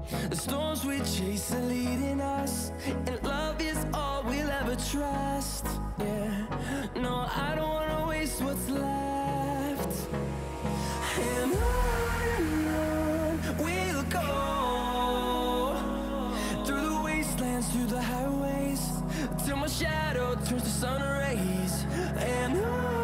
The storms we chase are leading us, and love is all we'll ever trust. Yeah, no, I don't wanna waste what's left. And on we'll go, through the wastelands, through the highways, till my shadow turns to sun rays. And on